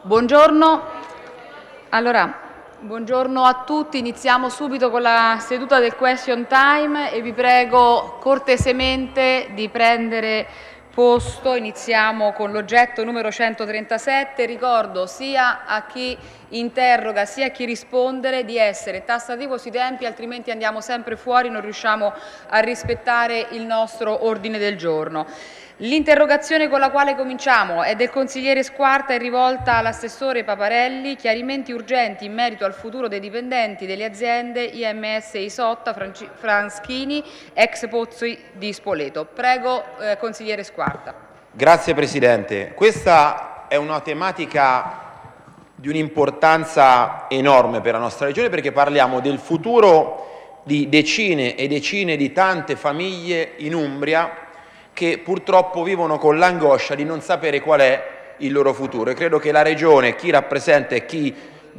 Buongiorno. Buongiorno a tutti. Iniziamo subito con la seduta del question time e vi prego cortesemente di prendere posto. Iniziamo con l'oggetto numero 137. Ricordo sia a chi interroga sia a chi rispondere di essere tassativo sui tempi, altrimenti andiamo sempre fuori, non riusciamo a rispettare il nostro ordine del giorno. L'interrogazione con la quale cominciamo è del consigliere Squarta e rivolta all'assessore Paparelli, chiarimenti urgenti in merito al futuro dei dipendenti delle aziende IMS e Isotta Franschini, ex Pozzi di Spoleto. Prego, consigliere Squarta. Grazie Presidente. Questa è una tematica di un'importanza enorme per la nostra Regione, perché parliamo del futuro di decine e decine di tante famiglie in Umbria che purtroppo vivono con l'angoscia di non sapere qual è il loro futuro. E credo che la Regione, chi rappresenta e chi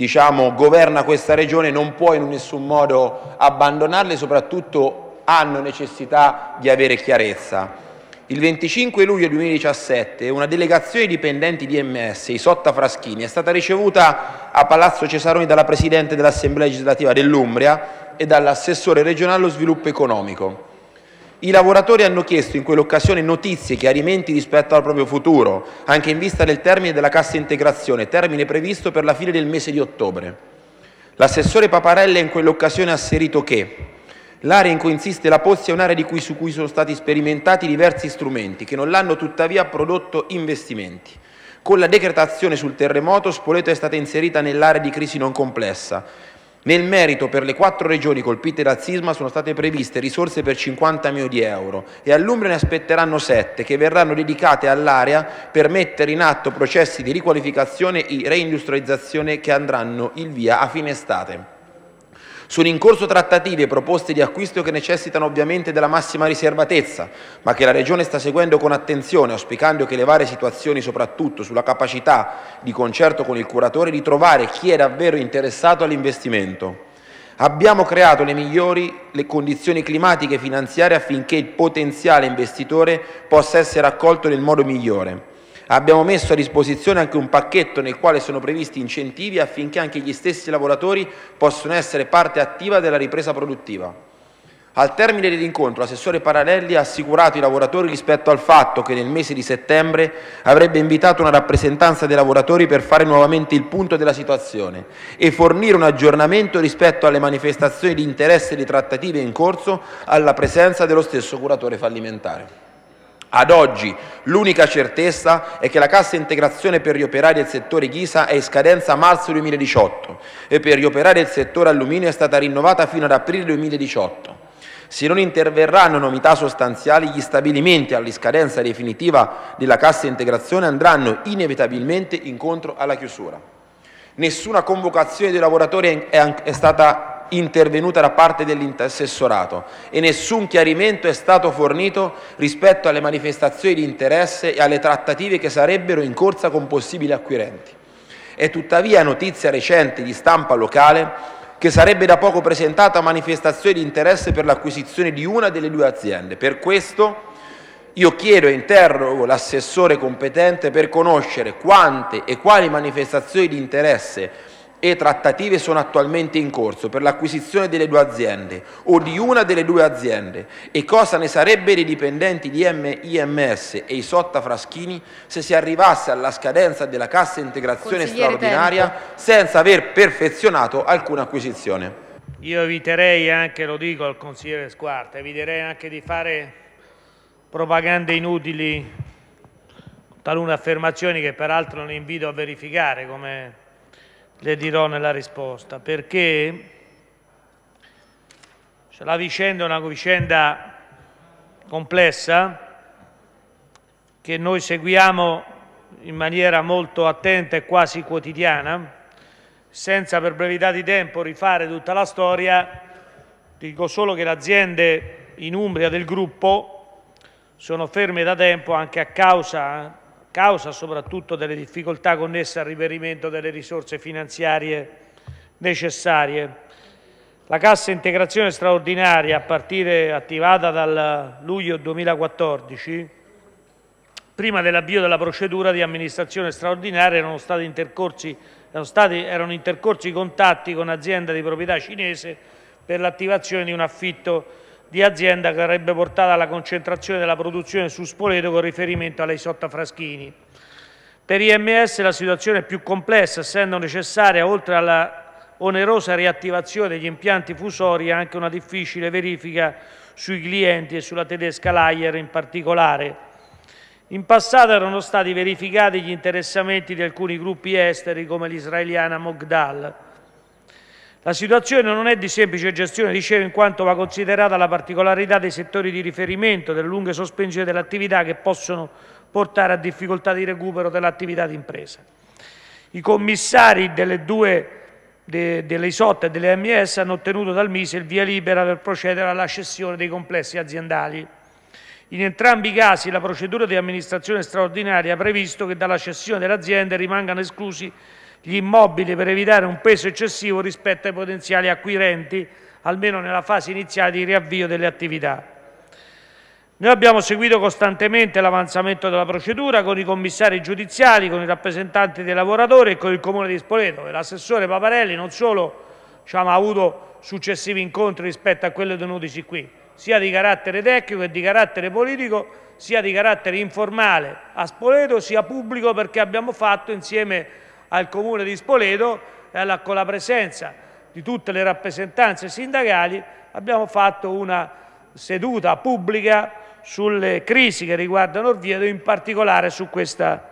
governa questa Regione non può in nessun modo abbandonarle, soprattutto hanno necessità di avere chiarezza. Il 25 luglio 2017 una delegazione di dipendenti di IMS, Isotta Franschini, è stata ricevuta a Palazzo Cesaroni dalla Presidente dell'Assemblea legislativa dell'Umbria e dall'assessore regionale allo sviluppo economico. I lavoratori hanno chiesto in quell'occasione notizie e chiarimenti rispetto al proprio futuro, anche in vista del termine della cassa integrazione, termine previsto per la fine del mese di ottobre. L'assessore Paparelli in quell'occasione ha asserito che l'area in cui insiste la Pozzi è un'area su cui sono stati sperimentati diversi strumenti, che non l'hanno tuttavia prodotto investimenti. Con la decretazione sul terremoto, Spoleto è stata inserita nell'area di crisi non complessa. Nel merito, per le 4 regioni colpite dal sisma sono state previste risorse per 50 milioni di euro e all'Umbria ne aspetteranno 7 che verranno dedicate all'area per mettere in atto processi di riqualificazione e reindustrializzazione che andranno il via a fine estate. Sono in corso trattative e proposte di acquisto che necessitano ovviamente della massima riservatezza, ma che la Regione sta seguendo con attenzione, auspicando che le varie situazioni, soprattutto sulla capacità di concerto con il curatore, di trovare chi è davvero interessato all'investimento. Abbiamo creato le migliori condizioni climatiche e finanziarie affinché il potenziale investitore possa essere accolto nel modo migliore. Abbiamo messo a disposizione anche un pacchetto nel quale sono previsti incentivi affinché anche gli stessi lavoratori possano essere parte attiva della ripresa produttiva. Al termine dell'incontro, l'assessore Paparelli ha assicurato i lavoratori rispetto al fatto che nel mese di settembre avrebbe invitato una rappresentanza dei lavoratori per fare nuovamente il punto della situazione e fornire un aggiornamento rispetto alle manifestazioni di interesse e di trattative in corso alla presenza dello stesso curatore fallimentare. Ad oggi l'unica certezza è che la cassa integrazione per gli operai del settore ghisa è in scadenza a marzo 2018 e per gli operai del settore alluminio è stata rinnovata fino ad aprile 2018. Se non interverranno novità sostanziali, gli stabilimenti alla scadenza definitiva della cassa integrazione andranno inevitabilmente incontro alla chiusura. Nessuna convocazione dei lavoratori è stata intervenuta da parte dell'assessorato e nessun chiarimento è stato fornito rispetto alle manifestazioni di interesse e alle trattative che sarebbero in corsa con possibili acquirenti. È tuttavia notizia recente di stampa locale che sarebbe da poco presentata manifestazione di interesse per l'acquisizione di una delle 2 aziende. Per questo io chiedo e interrogo l'assessore competente per conoscere quante e quali manifestazioni di interesse e trattative sono attualmente in corso per l'acquisizione delle 2 aziende o di una delle 2 aziende e cosa ne sarebbe dei dipendenti di IMS e Isotta Franschini se si arrivasse alla scadenza della cassa integrazione straordinaria senza aver perfezionato alcuna acquisizione. Io eviterei anche, lo dico al consigliere Squarta, eviterei anche di fare propagande inutili, talune affermazioni che peraltro non invito a verificare, come le dirò nella risposta, perché la vicenda è una vicenda complessa che noi seguiamo in maniera molto attenta e quasi quotidiana. Senza per brevità di tempo rifare tutta la storia, dico solo che le aziende in Umbria del gruppo sono ferme da tempo anche a causa soprattutto delle difficoltà connesse al reperimento delle risorse finanziarie necessarie. La cassa integrazione straordinaria, a partire attivata dal luglio 2014, prima dell'avvio della procedura di amministrazione straordinaria erano intercorsi contatti con azienda di proprietà cinese per l'attivazione di un affitto di azienda che avrebbe portato alla concentrazione della produzione su Spoleto con riferimento alla Isotta Fraschini. Per IMS la situazione è più complessa, essendo necessaria, oltre alla onerosa riattivazione degli impianti fusori, anche una difficile verifica sui clienti e sulla tedesca Layer in particolare. In passato erano stati verificati gli interessamenti di alcuni gruppi esteri come l'israeliana Mogdal. La situazione non è di semplice gestione, dicevo, in quanto va considerata la particolarità dei settori di riferimento, delle lunghe sospensioni dell'attività che possono portare a difficoltà di recupero dell'attività di impresa. I commissari delle Isotta e delle AMS hanno ottenuto dal Mise il via libera per procedere alla cessione dei complessi aziendali. In entrambi i casi la procedura di amministrazione straordinaria ha previsto che dalla cessione delle aziende rimangano esclusi gli immobili per evitare un peso eccessivo rispetto ai potenziali acquirenti, almeno nella fase iniziale di riavvio delle attività. Noi abbiamo seguito costantemente l'avanzamento della procedura con i commissari giudiziali, con i rappresentanti dei lavoratori e con il Comune di Spoleto. L'assessore Paparelli non solo ha avuto successivi incontri rispetto a quelli tenutisi qui, sia di carattere tecnico e di carattere politico, sia di carattere informale a Spoleto, sia pubblico, perché abbiamo fatto insieme al Comune di Spoleto e con la presenza di tutte le rappresentanze sindacali abbiamo fatto una seduta pubblica sulle crisi che riguardano Orvieto, in particolare su questa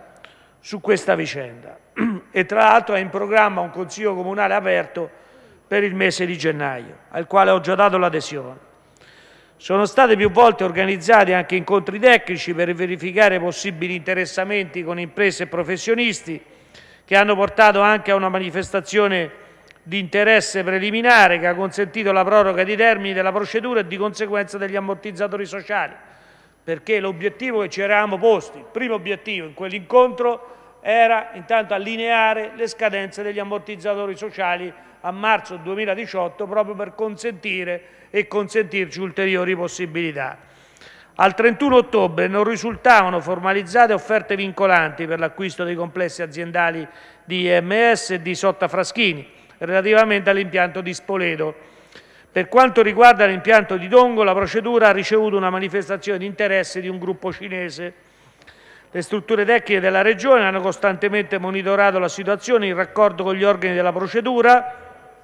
vicenda. E tra l'altro è in programma un Consiglio Comunale aperto per il mese di gennaio, al quale ho già dato l'adesione. Sono stati più volte organizzati anche incontri tecnici per verificare possibili interessamenti con imprese e professionisti, che hanno portato anche a una manifestazione di interesse preliminare che ha consentito la proroga di termini della procedura e di conseguenza degli ammortizzatori sociali, perché l'obiettivo che ci eravamo posti, il primo obiettivo in quell'incontro, era intanto allineare le scadenze degli ammortizzatori sociali a marzo 2018 proprio per consentire e consentirci ulteriori possibilità. Al 31 ottobre non risultavano formalizzate offerte vincolanti per l'acquisto dei complessi aziendali di IMS e di Isotta Fraschini relativamente all'impianto di Spoleto. Per quanto riguarda l'impianto di Dongo, la procedura ha ricevuto una manifestazione di interesse di un gruppo cinese. Le strutture tecniche della Regione hanno costantemente monitorato la situazione in raccordo con gli organi della procedura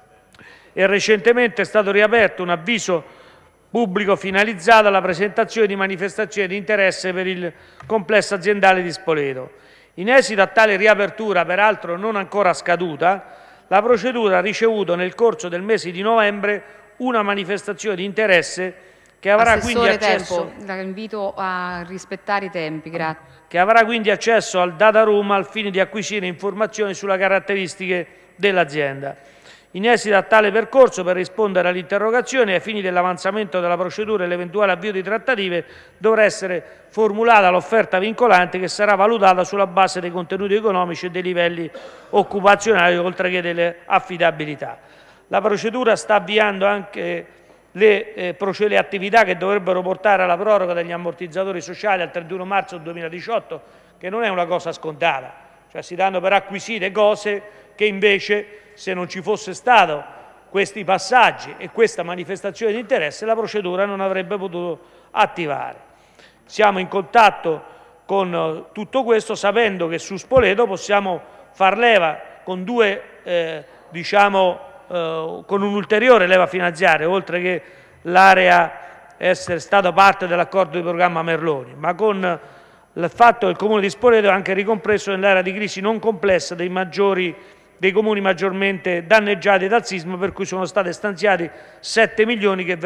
e recentemente è stato riaperto un avviso pubblico finalizzato alla presentazione di manifestazioni di interesse per il complesso aziendale di Spoleto. In esito a tale riapertura, peraltro non ancora scaduta, la procedura ha ricevuto nel corso del mese di novembre una manifestazione di interesse che avrà quindi accesso... La invito a rispettare i tempi, grazie. Che avrà quindi accesso al data room al fine di acquisire informazioni sulle caratteristiche dell'azienda. In esito a tale percorso, per rispondere all'interrogazione, ai fini dell'avanzamento della procedura e l'eventuale avvio di trattative, dovrà essere formulata l'offerta vincolante che sarà valutata sulla base dei contenuti economici e dei livelli occupazionali, oltre che delle affidabilità. La procedura sta avviando anche le attività che dovrebbero portare alla proroga degli ammortizzatori sociali al 31 marzo 2018, che non è una cosa scontata, cioè si danno per acquisite cose che invece, se non ci fosse stato questi passaggi e questa manifestazione di interesse, la procedura non avrebbe potuto attivare. Siamo in contatto con tutto questo, sapendo che su Spoleto possiamo far leva con con un'ulteriore leva finanziaria, oltre che l'area essere stata parte dell'accordo di programma Merloni, ma con il fatto che il Comune di Spoleto è anche ricompreso nell'area di crisi non complessa dei comuni maggiormente danneggiati dal sisma, per cui sono stati stanziati 7 milioni che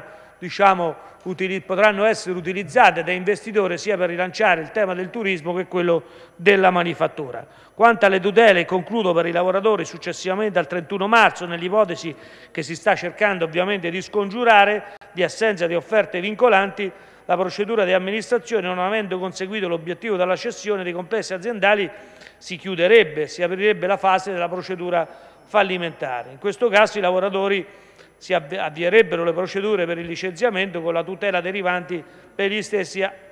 potranno essere utilizzati da investitori sia per rilanciare il tema del turismo che quello della manifattura. Quanto alle tutele, concludo, per i lavoratori successivamente al 31 marzo, nell'ipotesi che si sta cercando ovviamente di scongiurare, di assenza di offerte vincolanti, la procedura di amministrazione, non avendo conseguito l'obiettivo della cessione dei complessi aziendali, si chiuderebbe, si aprirebbe la fase della procedura fallimentare. In questo caso i lavoratori si avvierebbero le procedure per il licenziamento con la tutela derivanti per gli stessi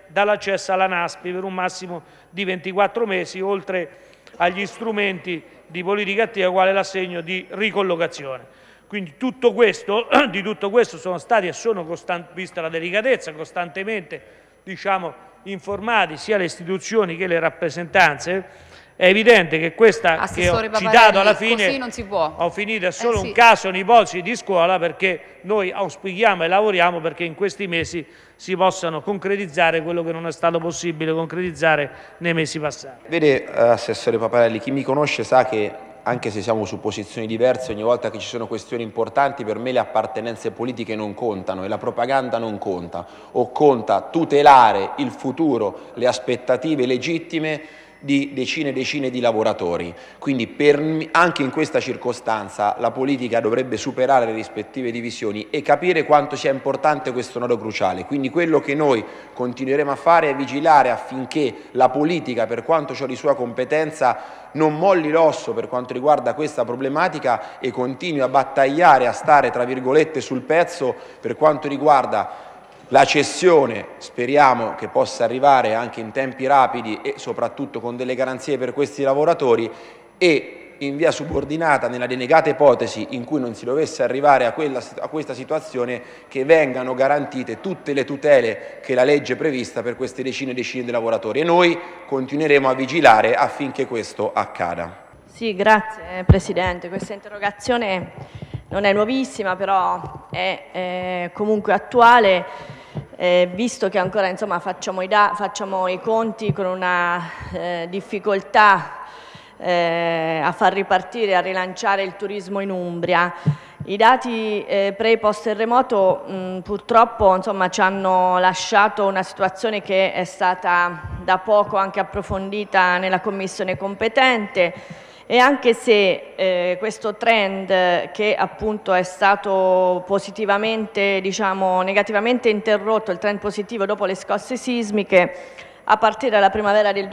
dall'accesso alla NASPI per un massimo di 24 mesi, oltre agli strumenti di politica attiva quale l'assegno di ricollocazione. Quindi di tutto questo sono stati e sono, vista la delicatezza, costantemente informati sia le istituzioni che le rappresentanze. È evidente che questa che ho citato alla fine, non si può. ho finito, è solo un caso un'ipotesi di scuola, perché noi auspichiamo e lavoriamo perché in questi mesi si possano concretizzare quello che non è stato possibile concretizzare nei mesi passati. Vede, Assessore Paparelli, chi mi conosce sa che anche se siamo su posizioni diverse, ogni volta che ci sono questioni importanti per me le appartenenze politiche non contano e la propaganda non conta, o conta tutelare il futuro, le aspettative legittime di decine e decine di lavoratori. Quindi anche in questa circostanza la politica dovrebbe superare le rispettive divisioni e capire quanto sia importante questo nodo cruciale. Quindi quello che noi continueremo a fare è vigilare affinché la politica, per quanto ciò di sua competenza, non molli l'osso per quanto riguarda questa problematica e continui a battagliare, a stare tra virgolette sul pezzo per quanto riguarda la cessione. Speriamo che possa arrivare anche in tempi rapidi e soprattutto con delle garanzie per questi lavoratori, e in via subordinata, nella denegata ipotesi in cui non si dovesse arrivare a questa situazione, che vengano garantite tutte le tutele che la legge è prevista per queste decine e decine di lavoratori, e noi continueremo a vigilare affinché questo accada. Sì, grazie Presidente. Questa interrogazione non è nuovissima, però è comunque attuale. Visto che ancora facciamo i conti con una difficoltà a far ripartire e a rilanciare il turismo in Umbria, i dati pre e post terremoto purtroppo ci hanno lasciato una situazione che è stata da poco anche approfondita nella commissione competente. E anche se questo trend, che appunto è stato positivamente, negativamente interrotto, il trend positivo dopo le scosse sismiche, a partire dalla primavera del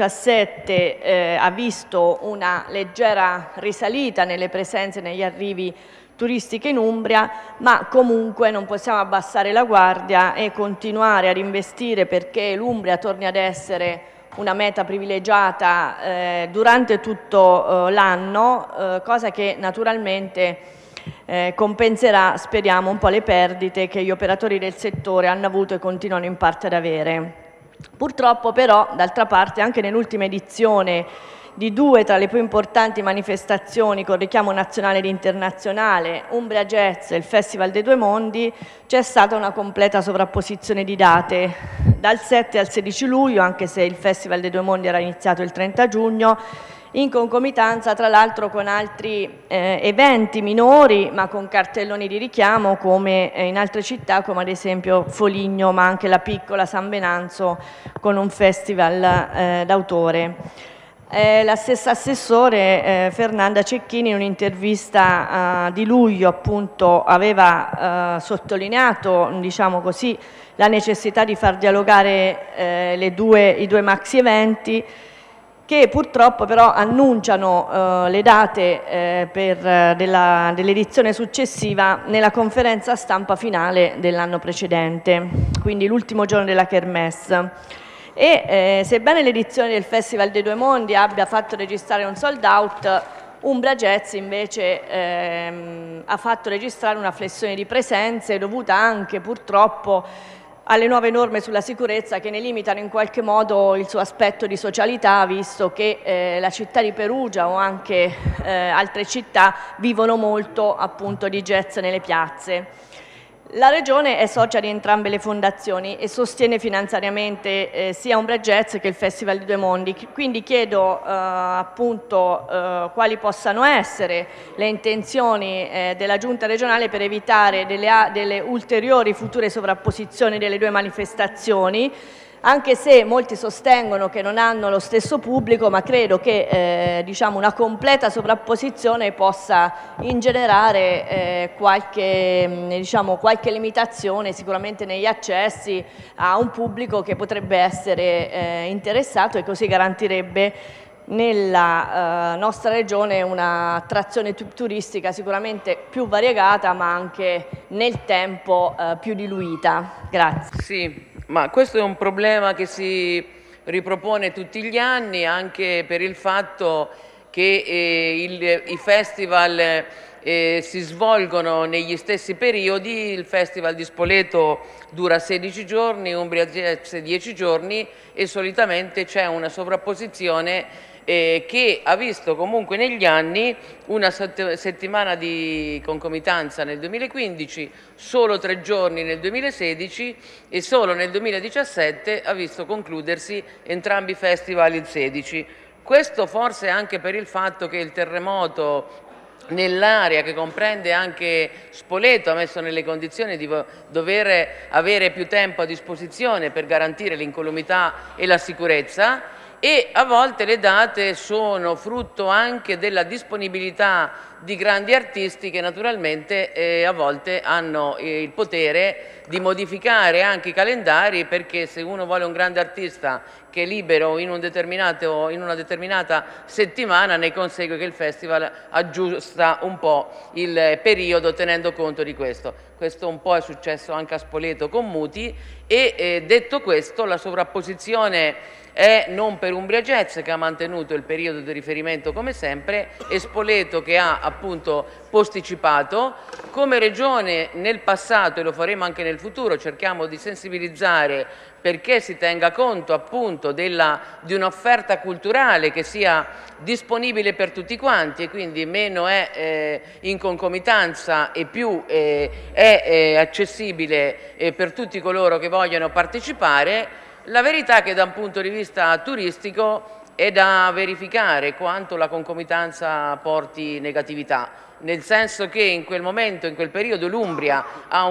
2017 ha visto una leggera risalita nelle presenze, negli arrivi turistiche in Umbria, ma comunque non possiamo abbassare la guardia e continuare ad investire perché l'Umbria torni ad essere una meta privilegiata durante tutto l'anno, cosa che naturalmente compenserà, speriamo, un po' le perdite che gli operatori del settore hanno avuto e continuano in parte ad avere. Purtroppo però, d'altra parte, anche nell'ultima edizione di due tra le più importanti manifestazioni con richiamo nazionale ed internazionale, Umbria Jazz e il Festival dei Due Mondi, c'è stata una completa sovrapposizione di date, dal 7 al 16 luglio, anche se il Festival dei Due Mondi era iniziato il 30 giugno, in concomitanza tra l'altro con altri eventi minori, ma con cartelloni di richiamo come in altre città, come ad esempio Foligno, ma anche la piccola San Venanzo con un festival d'autore. La stessa assessore Fernanda Cecchini in un'intervista di luglio appunto aveva sottolineato, così, la necessità di far dialogare i due maxi eventi, che purtroppo però annunciano le date dell'edizione successiva nella conferenza stampa finale dell'anno precedente, quindi l'ultimo giorno della Kermesse. E sebbene l'edizione del Festival dei Due Mondi abbia fatto registrare un sold out, Umbria Jazz invece ha fatto registrare una flessione di presenze dovuta anche purtroppo alle nuove norme sulla sicurezza che ne limitano in qualche modo il suo aspetto di socialità, visto che la città di Perugia o anche altre città vivono molto appunto di jazz nelle piazze. La Regione è socia di entrambe le fondazioni e sostiene finanziariamente sia Umbria Jazz che il Festival dei Due Mondi, quindi chiedo appunto quali possano essere le intenzioni della Giunta regionale per evitare delle ulteriori future sovrapposizioni delle due manifestazioni, anche se molti sostengono che non hanno lo stesso pubblico, ma credo che una completa sovrapposizione possa ingenerare qualche limitazione sicuramente negli accessi a un pubblico che potrebbe essere interessato, e così garantirebbe nella nostra regione un'attrazione turistica sicuramente più variegata, ma anche nel tempo più diluita. Grazie. Sì. Ma questo è un problema che si ripropone tutti gli anni, anche per il fatto che i festival si svolgono negli stessi periodi. Il Festival di Spoleto dura 16 giorni, Umbria Jazz 10 giorni e solitamente c'è una sovrapposizione che ha visto comunque negli anni una settimana di concomitanza nel 2015, solo 3 giorni nel 2016 e solo nel 2017 ha visto concludersi entrambi i festival il 16. Questo forse anche per il fatto che il terremoto nell'area che comprende anche Spoleto ha messo nelle condizioni di dover avere più tempo a disposizione per garantire l'incolumità e la sicurezza, e a volte le date sono frutto anche della disponibilità di grandi artisti che naturalmente a volte hanno il potere di modificare anche i calendari, perché se uno vuole un grande artista che è libero in una determinata settimana, ne consegue che il festival aggiusta un po' il periodo tenendo conto di questo. Questo un po' è successo anche a Spoleto con Muti e detto questo, la sovrapposizione è non per Umbria Jazz, che ha mantenuto il periodo di riferimento come sempre, e Spoleto che ha appunto posticipato. Come Regione nel passato, e lo faremo anche nel futuro, cerchiamo di sensibilizzare perché si tenga conto appunto di un'offerta culturale che sia disponibile per tutti quanti, e quindi meno è in concomitanza e più è accessibile per tutti coloro che vogliono partecipare. La verità è che da un punto di vista turistico è da verificare quanto la concomitanza porti negatività, nel senso che in quel momento, in quel periodo, l'Umbria ha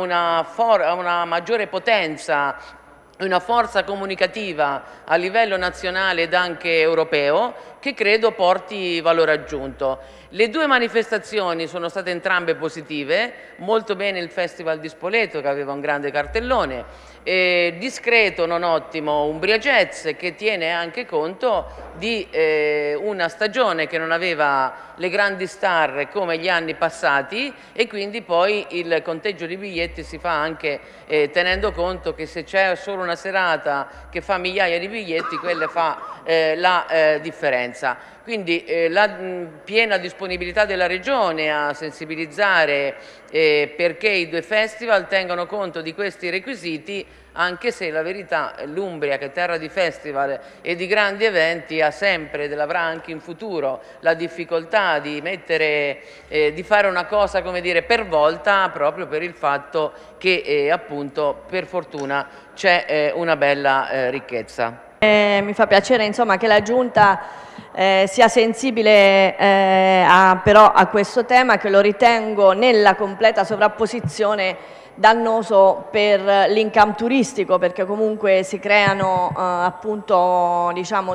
una maggiore potenza, una forza comunicativa a livello nazionale ed anche europeo che credo porti valore aggiunto. Le due manifestazioni sono state entrambe positive, molto bene il Festival di Spoleto che aveva un grande cartellone, discreto non ottimo Umbria Jazz che tiene anche conto di una stagione che non aveva le grandi star come gli anni passati, e quindi poi il conteggio di biglietti si fa anche tenendo conto che se c'è solo una serata che fa migliaia di biglietti, quella fa la differenza. Quindi la piena disponibilità della Regione a sensibilizzare perché i due festival tengano conto di questi requisiti, anche se la verità l'Umbria, che è terra di festival e di grandi eventi, ha sempre ed avrà anche in futuro la difficoltà di di fare una cosa, come dire, per volta, proprio per il fatto che appunto per fortuna c'è una bella ricchezza. Mi fa piacere insomma che la Giunta sia sensibile però a questo tema, che lo ritengo nella completa sovrapposizione dannoso per l'income turistico, perché comunque si creano appunto diciamo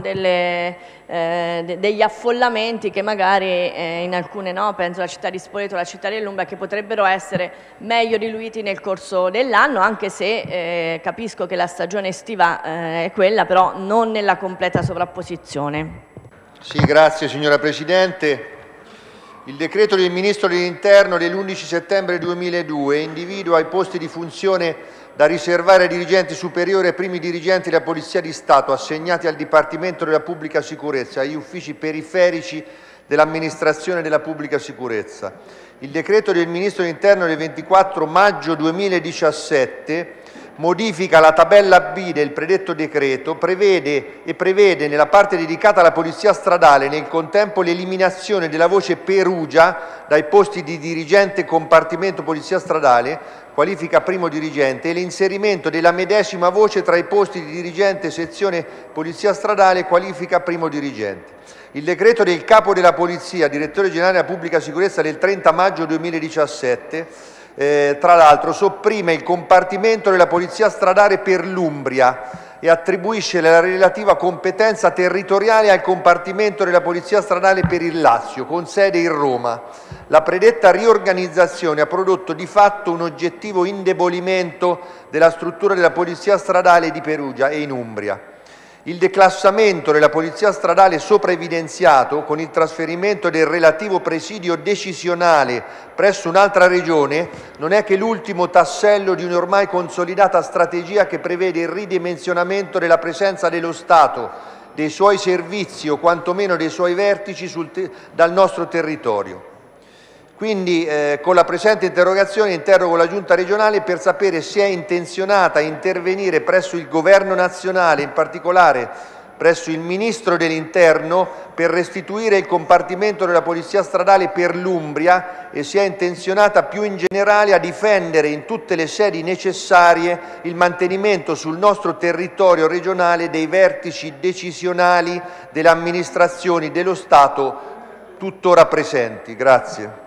degli affollamenti che magari in alcune, no, penso alla città di Spoleto, alla città dell'Umbria, che potrebbero essere meglio diluiti nel corso dell'anno, anche se capisco che la stagione estiva è quella, però non nella completa sovrapposizione. Sì, grazie signora Presidente. Il decreto del Ministro dell'Interno dell'11 settembre 2002 individua i posti di funzione da riservare ai dirigenti superiori e ai primi dirigenti della Polizia di Stato assegnati al Dipartimento della Pubblica Sicurezza e agli uffici periferici dell'amministrazione della pubblica sicurezza. Il decreto del Ministro dell'Interno del 24 maggio 2017 modifica la tabella B del predetto decreto, prevede nella parte dedicata alla polizia stradale nel contempo l'eliminazione della voce Perugia dai posti di dirigente compartimento polizia stradale, qualifica primo dirigente, e l'inserimento della medesima voce tra i posti di dirigente sezione polizia stradale, qualifica primo dirigente. Il decreto del Capo della Polizia, Direttore Generale della Pubblica Sicurezza del 30 maggio 2017 tra l'altro sopprime il compartimento della Polizia Stradale per l'Umbria e attribuisce la relativa competenza territoriale al compartimento della Polizia Stradale per il Lazio, con sede in Roma. La predetta riorganizzazione ha prodotto di fatto un oggettivo indebolimento della struttura della Polizia Stradale di Perugia e in Umbria. Il declassamento della Polizia Stradale sopra evidenziato, con il trasferimento del relativo presidio decisionale presso un'altra regione, non è che l'ultimo tassello di un'ormai consolidata strategia che prevede il ridimensionamento della presenza dello Stato, dei suoi servizi o quantomeno dei suoi vertici dal nostro territorio. Quindi con la presente interrogazione interrogo la Giunta regionale per sapere se è intenzionata a intervenire presso il Governo nazionale, in particolare presso il Ministro dell'Interno, per restituire il compartimento della Polizia Stradale per l'Umbria e se è intenzionata più in generale a difendere in tutte le sedi necessarie il mantenimento sul nostro territorio regionale dei vertici decisionali delle amministrazioni dello Stato tuttora presenti. Grazie.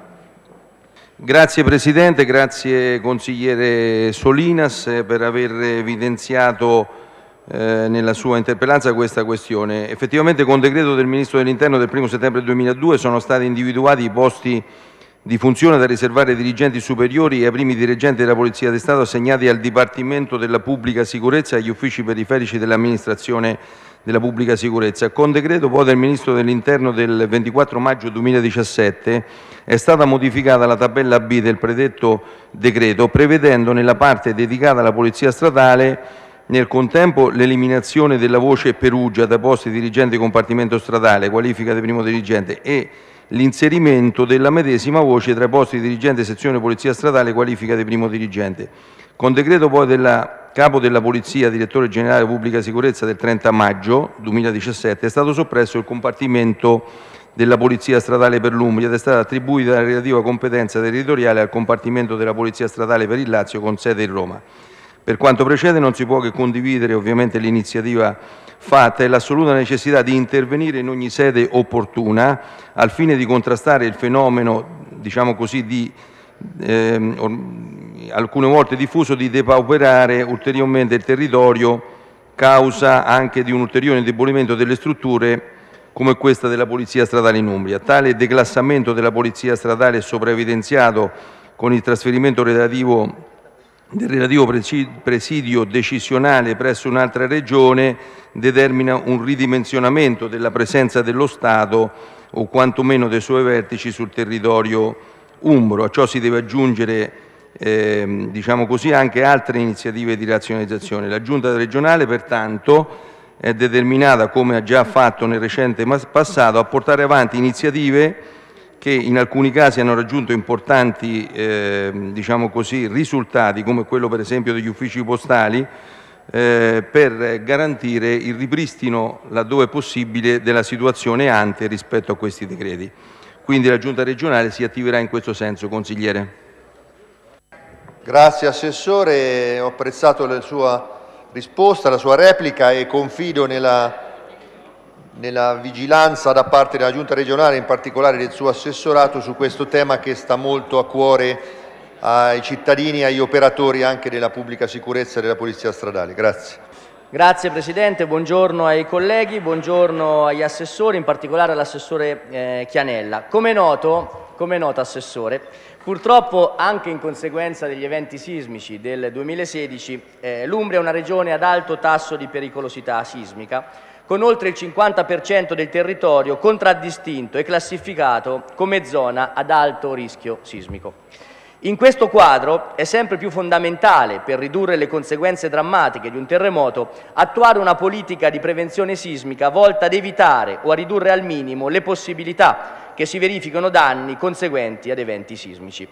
Grazie Presidente, grazie Consigliere Solinas per aver evidenziato nella sua interpellanza questa questione. Effettivamente con decreto del Ministro dell'Interno del 1° settembre 2002 sono stati individuati i posti di funzione da riservare ai dirigenti superiori e ai primi dirigenti della Polizia di Stato assegnati al Dipartimento della Pubblica Sicurezza e agli uffici periferici dell'amministrazione della Pubblica Sicurezza. Con decreto poi del Ministro dell'Interno del 24 maggio 2017 è stata modificata la tabella B del predetto decreto, prevedendo nella parte dedicata alla Polizia Stradale nel contempo l'eliminazione della voce Perugia da posti dirigente compartimento stradale, qualifica di primo dirigente, e l'inserimento della medesima voce tra i posti dirigente sezione Polizia Stradale, qualifica di primo dirigente. Con decreto poi della Capo della Polizia, Direttore Generale Pubblica Sicurezza del 30 maggio 2017 è stato soppresso il compartimento della Polizia Stradale per l'Umbria ed è stata attribuita la relativa competenza territoriale al compartimento della Polizia Stradale per il Lazio con sede in Roma. Per quanto precede non si può che condividere ovviamente l'iniziativa fatta e l'assoluta necessità di intervenire in ogni sede opportuna al fine di contrastare il fenomeno, diciamo così, di alcune volte diffuso, di depauperare ulteriormente il territorio, causa anche di un ulteriore indebolimento delle strutture come questa della Polizia Stradale in Umbria. Tale declassamento della Polizia Stradale è sopraevidenziato con il trasferimento del relativo presidio decisionale presso un'altra regione, determina un ridimensionamento della presenza dello Stato o quantomeno dei suoi vertici sul territorio umbro. A ciò si deve aggiungere diciamo così, anche altre iniziative di razionalizzazione. La Giunta regionale pertanto è determinata, come ha già fatto nel recente passato, a portare avanti iniziative che in alcuni casi hanno raggiunto importanti diciamo così, risultati, come quello per esempio degli uffici postali, per garantire il ripristino, laddove possibile, della situazione ante rispetto a questi decreti. Quindi la Giunta regionale si attiverà in questo senso, Consigliere. Grazie Assessore, ho apprezzato la sua risposta, la sua replica e confido nella vigilanza da parte della Giunta regionale, in particolare del suo assessorato, su questo tema che sta molto a cuore ai cittadini e agli operatori anche della pubblica sicurezza e della Polizia Stradale. Grazie. Grazie Presidente, buongiorno ai colleghi, buongiorno agli assessori, in particolare all'assessore Chianella. Come noto Assessore, purtroppo anche in conseguenza degli eventi sismici del 2016 l'Umbria è una regione ad alto tasso di pericolosità sismica, con oltre il 50% del territorio contraddistinto e classificato come zona ad alto rischio sismico. In questo quadro è sempre più fondamentale, per ridurre le conseguenze drammatiche di un terremoto, attuare una politica di prevenzione sismica volta ad evitare o a ridurre al minimo le possibilità che si verificano danni conseguenti ad eventi sismici.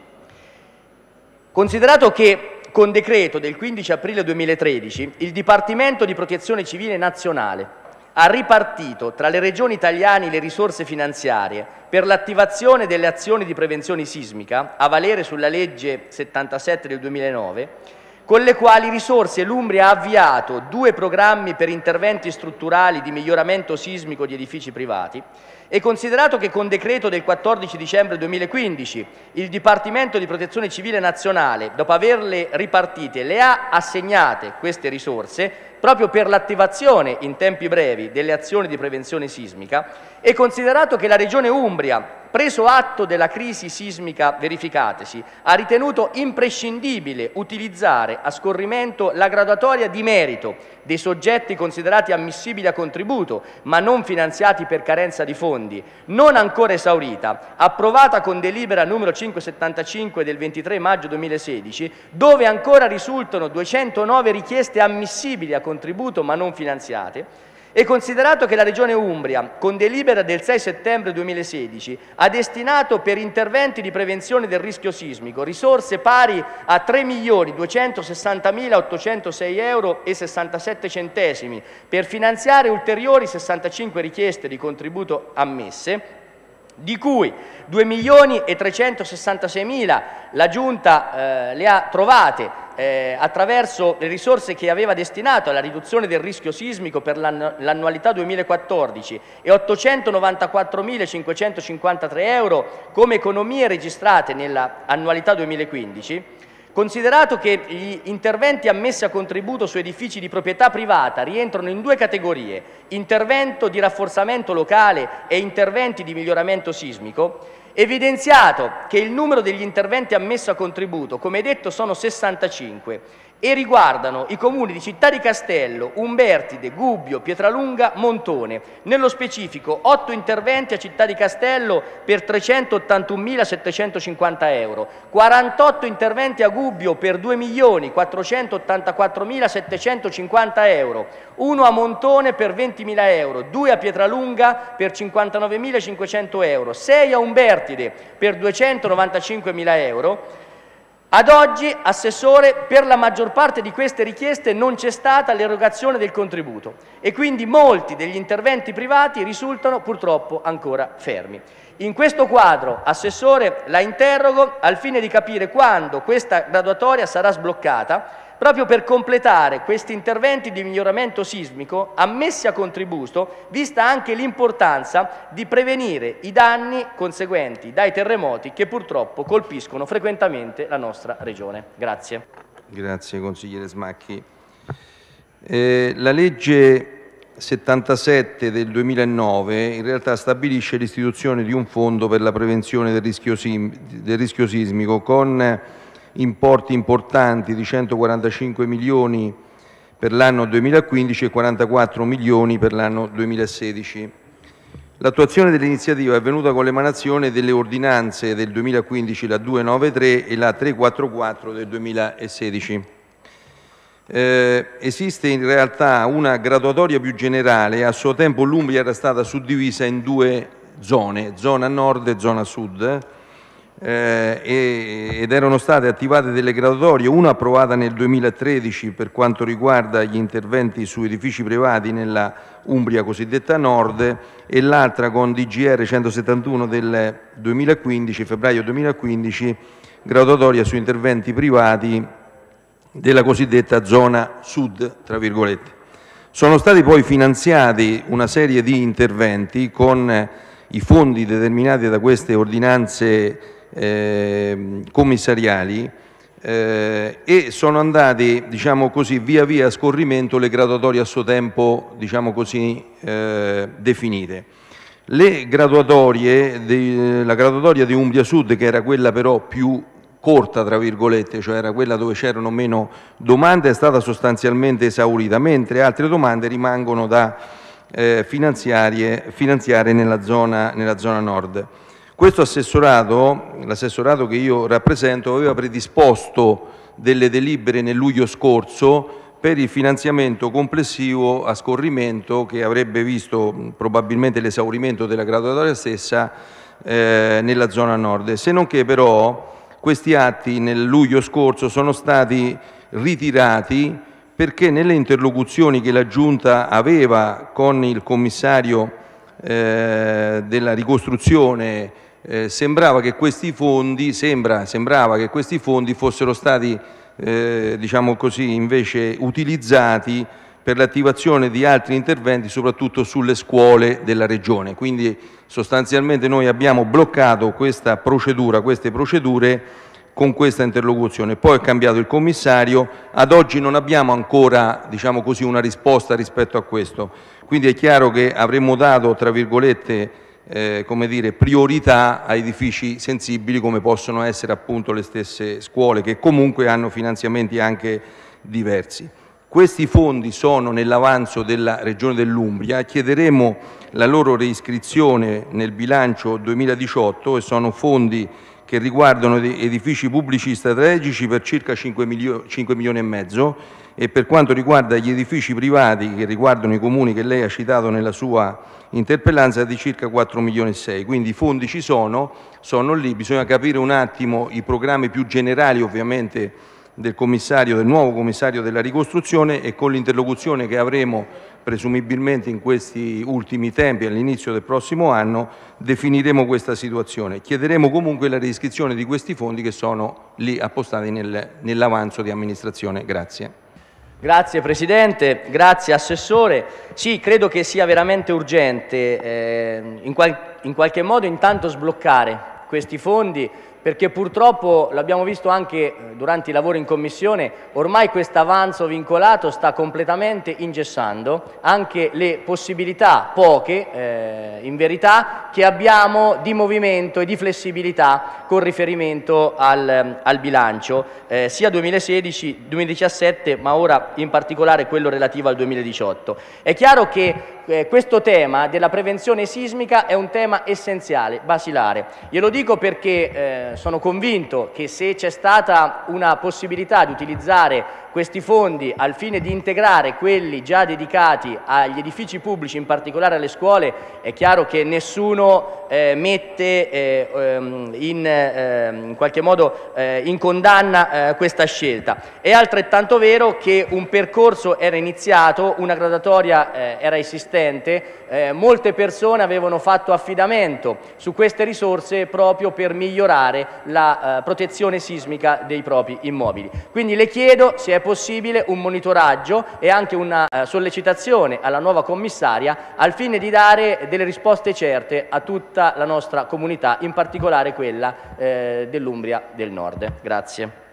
Considerato che con decreto del 15 aprile 2013 il Dipartimento di Protezione Civile Nazionale ha ripartito tra le regioni italiane le risorse finanziarie per l'attivazione delle azioni di prevenzione sismica, a valere sulla legge 77 del 2009, con le quali risorse l'Umbria ha avviato 2 programmi per interventi strutturali di miglioramento sismico di edifici privati, e considerato che con decreto del 14 dicembre 2015 il Dipartimento di Protezione Civile Nazionale, dopo averle ripartite, le ha assegnate queste risorse proprio per l'attivazione in tempi brevi delle azioni di prevenzione sismica, e considerato che la Regione Umbria preso atto della crisi sismica verificatesi, ha ritenuto imprescindibile utilizzare a scorrimento la graduatoria di merito dei soggetti considerati ammissibili a contributo, ma non finanziati per carenza di fondi, non ancora esaurita, approvata con delibera numero 575 del 23 maggio 2016, dove ancora risultano 209 richieste ammissibili a contributo ma non finanziate, e considerato che la Regione Umbria, con delibera del 6 settembre 2016, ha destinato per interventi di prevenzione del rischio sismico risorse pari a 3.260.806,67 € per finanziare ulteriori 65 richieste di contributo ammesse, di cui 2.366.000 la Giunta le ha trovate attraverso le risorse che aveva destinato alla riduzione del rischio sismico per l'annualità 2014 e 894.553 € come economie registrate nell'annualità 2015, considerato che gli interventi ammessi a contributo su edifici di proprietà privata rientrano in due categorie, intervento di rafforzamento locale e interventi di miglioramento sismico, evidenziato che il numero degli interventi ammessi a contributo, come detto, sono 65 e riguardano i comuni di Città di Castello, Umbertide, Gubbio, Pietralunga, Montone. Nello specifico 8 interventi a Città di Castello per 381.750 €, 48 interventi a Gubbio per 2.484.750 €, 1 a Montone per 20.000 €, 2 a Pietralunga per 59.500 €, 6 a Umbertide per 295.000 €. Ad oggi, Assessore, per la maggior parte di queste richieste non c'è stata l'erogazione del contributo e quindi molti degli interventi privati risultano purtroppo ancora fermi. In questo quadro, Assessore, la interrogo al fine di capire quando questa graduatoria sarà sbloccata, proprio per completare questi interventi di miglioramento sismico ammessi a contributo, vista anche l'importanza di prevenire i danni conseguenti dai terremoti che purtroppo colpiscono frequentemente la nostra Regione. Grazie. Grazie consigliere Smacchi. La legge 77 del 2009 in realtà stabilisce l'istituzione di un fondo per la prevenzione del rischio sismico con importi importanti di 145 milioni per l'anno 2015 e 44 milioni per l'anno 2016. L'attuazione dell'iniziativa è avvenuta con l'emanazione delle ordinanze del 2015, la 293 e la 344 del 2016. Esiste in realtà una graduatoria più generale. A suo tempo l'Umbria era stata suddivisa in due zone, zona nord e zona sud, ed erano state attivate delle graduatorie, una approvata nel 2013 per quanto riguarda gli interventi su edifici privati nella Umbria cosiddetta nord e l'altra con DGR 171 del 2015, febbraio 2015, graduatoria su interventi privati della cosiddetta zona sud, tra virgolette. Sono stati poi finanziati una serie di interventi con i fondi determinati da queste ordinanze commissariali e sono andate, diciamo così, via via a scorrimento le graduatorie a suo tempo, diciamo così, definite. Le graduatorie, la graduatoria di Umbria Sud, che era quella però più corta, tra virgolette, cioè era quella dove c'erano meno domande, è stata sostanzialmente esaurita, mentre altre domande rimangono da finanziare nella zona nord. Questo assessorato, l'assessorato che io rappresento, aveva predisposto delle delibere nel luglio scorso per il finanziamento complessivo a scorrimento che avrebbe visto probabilmente l'esaurimento della graduatoria stessa nella zona nord. Se non che però questi atti nel luglio scorso sono stati ritirati perché nelle interlocuzioni che la Giunta aveva con il commissario della ricostruzione sembrava che questi fondi fossero stati diciamo così invece utilizzati per l'attivazione di altri interventi soprattutto sulle scuole della Regione. Quindi sostanzialmente noi abbiamo bloccato queste procedure con questa interlocuzione. Poi è cambiato il commissario, ad oggi non abbiamo ancora, diciamo così, una risposta rispetto a questo. Quindi è chiaro che avremmo dato, tra virgolette, come dire, priorità a edifici sensibili come possono essere appunto le stesse scuole, che comunque hanno finanziamenti anche diversi. Questi fondi sono nell'avanzo della Regione dell'Umbria, chiederemo la loro reiscrizione nel bilancio 2018 e sono fondi che riguardano edifici pubblici strategici per circa 5 milioni e mezzo, e per quanto riguarda gli edifici privati che riguardano i comuni che lei ha citato nella sua interpellanza di circa 4 milioni e 6. Quindi i fondi ci sono lì, bisogna capire un attimo i programmi più generali ovviamente del nuovo commissario della ricostruzione, e con l'interlocuzione che avremo presumibilmente in questi ultimi tempi, all'inizio del prossimo anno, definiremo questa situazione. Chiederemo comunque la reiscrizione di questi fondi che sono lì appostati nell'avanzo di amministrazione. Grazie. Grazie Presidente, grazie Assessore. Sì, credo che sia veramente urgente in qualche modo intanto sbloccare questi fondi, perché purtroppo l'abbiamo visto anche durante i lavori in Commissione, ormai questo avanzo vincolato sta completamente ingessando anche le possibilità, poche in verità, che abbiamo di movimento e di flessibilità con riferimento al bilancio, sia 2016-2017, ma ora in particolare quello relativo al 2018. È chiaro che questo tema della prevenzione sismica è un tema essenziale, basilare. Glielo dico perché sono convinto che se c'è stata una possibilità di utilizzare questi fondi al fine di integrare quelli già dedicati agli edifici pubblici, in particolare alle scuole, è chiaro che nessuno mette in qualche modo in condanna questa scelta. È altrettanto vero che un percorso era iniziato, una graduatoria era esistente, molte persone avevano fatto affidamento su queste risorse proprio per migliorare la protezione sismica dei propri immobili. Quindi le chiedo se è possibile un monitoraggio e anche una sollecitazione alla nuova commissaria al fine di dare delle risposte certe a tutta la nostra comunità, in particolare quella dell'Umbria del Nord. Grazie.